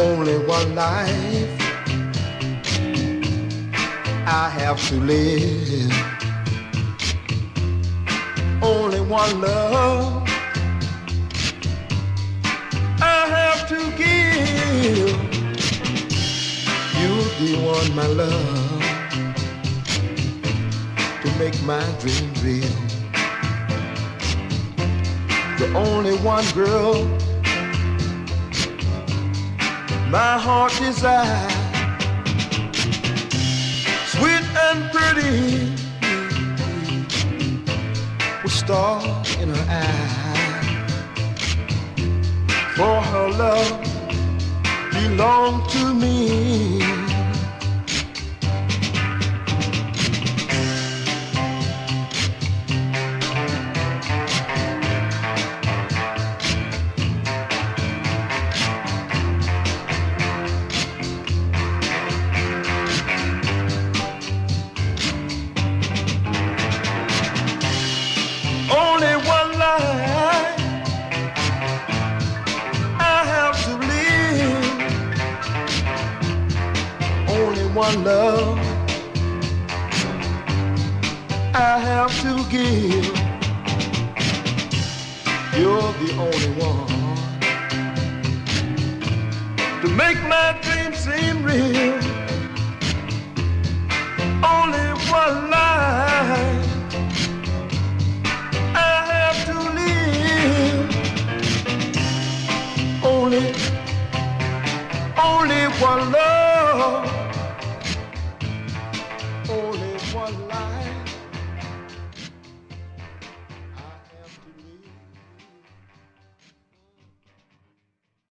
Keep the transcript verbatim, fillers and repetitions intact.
only one life I have to live. Only one love I have to give. You're the one, my love, to make my dream real. The only one, girl, my heart desires. Sweet and pretty, with stars in her eyes. For her love belonged to me. Only one life I have to live. Only one love I have to give. You're the only one to make my dreams seem real. Only one life Only, only one love, only one life.